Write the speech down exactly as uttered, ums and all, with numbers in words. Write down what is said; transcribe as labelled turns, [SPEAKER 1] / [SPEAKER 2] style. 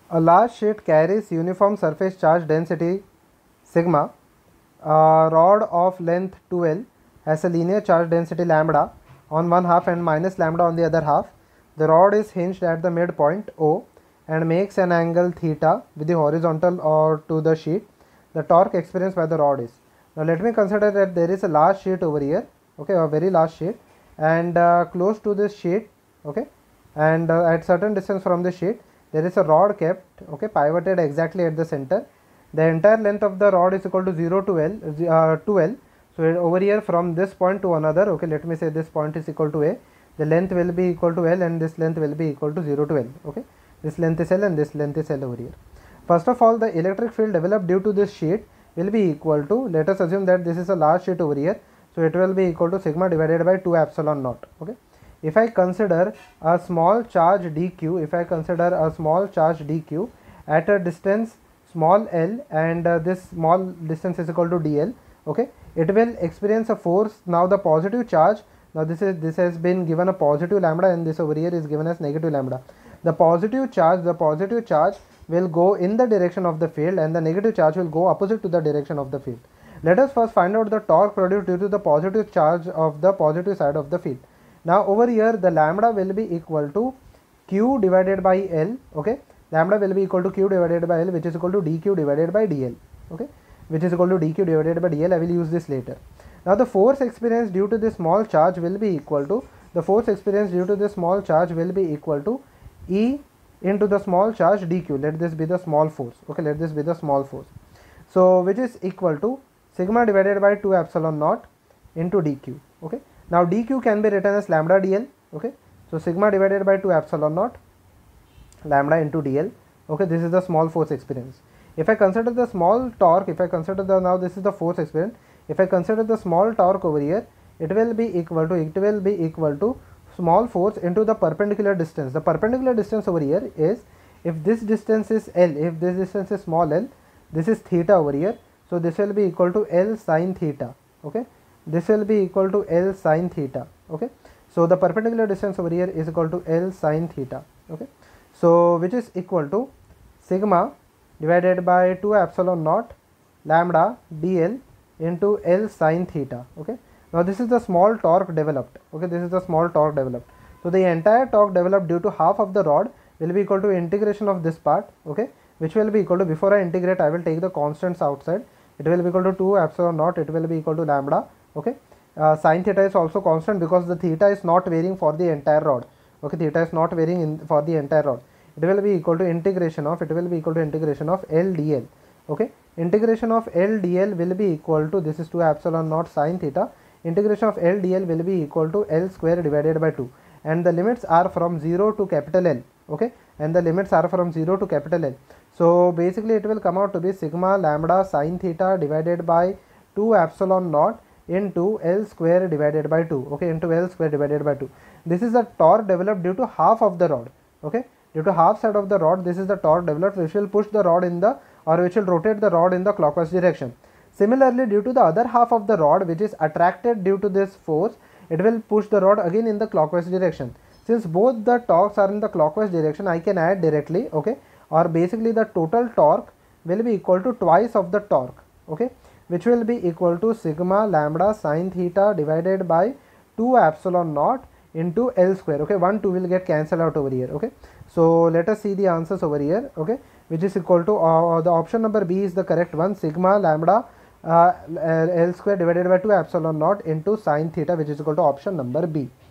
[SPEAKER 1] A large sheet carries uniform surface charge density sigma. A rod of length two L has a linear charge density lambda on one half and minus lambda on the other half. The rod is hinged at the midpoint O and makes an angle theta with the horizontal or to the sheet. The torque experienced by the rod is. Now let me consider that there is a large sheet over here, okay, a very large sheet, and uh, close to this sheet, okay, and uh, at certain distance from the sheet there is a rod kept, okay, pivoted exactly at the center. The entire length of the rod is equal to zero to L, uh, to L. So over here from this point to another, okay, let me say this point is equal to A, the length will be equal to L and this length will be equal to zero to L, okay. This length is L and this length is L over here. First of all, the electric field developed due to this sheet will be equal to, let us assume that this is a large sheet over here, so it will be equal to sigma divided by two epsilon naught, okay. If I consider a small charge dq, if I consider a small charge dq at a distance small l and uh, this small distance is equal to dl, okay, it will experience a force. Now the positive charge, now this is this has been given a positive lambda and this over here is given as negative lambda. The positive charge, the positive charge will go in the direction of the field and the negative charge will go opposite to the direction of the field. Let us first find out the torque produced due to the positive charge of the positive side of the field. Now over here the lambda will be equal to q divided by L, okay, lambda will be equal to q divided by L, which is equal to dq divided by dl, okay, which is equal to dq divided by dl. I will use this later. Now the force experienced due to this small charge will be equal to, the force experienced due to this small charge will be equal to E into the small charge dq. Let this be the small force, okay, let this be the small force. So which is equal to sigma divided by two epsilon naught into dq, okay. Now dq can be written as lambda dl, okay. So sigma divided by two epsilon naught lambda into dl, okay, this is the small force experience. If I consider the small torque, if I consider the, now this is the force experience, if I consider the small torque over here, it will be equal to, it will be equal to small force into the perpendicular distance. The perpendicular distance over here is, if this distance is L, if this distance is small l, this is theta over here, so this will be equal to L sine theta, okay, this will be equal to L sine theta, okay. So the perpendicular distance over here is equal to L sine theta, okay. So which is equal to sigma divided by two epsilon naught lambda dl into L sine theta, okay. Now this is the small torque developed, okay, this is the small torque developed. So the entire torque developed due to half of the rod will be equal to integration of this part, okay, which will be equal to, before I integrate I will take the constants outside, it will be equal to two epsilon naught, it will be equal to lambda, okay. Uh, sine theta is also constant because the theta is not varying for the entire rod, okay, theta is not varying in for the entire rod. It will be equal to integration of, it will be equal to integration of L dl, okay. Integration of L dl will be equal to, this is two epsilon naught sine theta, integration of L dl will be equal to L square divided by two, and the limits are from zero to capital L, okay, and the limits are from zero to capital L. So basically it will come out to be sigma lambda sine theta divided by two epsilon naught into L square divided by two, okay, into L square divided by two. This is the torque developed due to half of the rod, okay, due to half side of the rod, this is the torque developed which will push the rod in the, or which will rotate the rod in the clockwise direction. Similarly, due to the other half of the rod which is attracted due to this force, it will push the rod again in the clockwise direction. Since both the torques are in the clockwise direction, I can add directly, okay, or basically the total torque will be equal to twice of the torque, okay, which will be equal to sigma lambda sine theta divided by two epsilon naught into L square, okay, one two will get cancelled out over here, okay. So let us see the answers over here, okay, which is equal to, uh, the option number B is the correct one, sigma lambda uh, L square divided by two epsilon naught into sine theta, which is equal to option number B.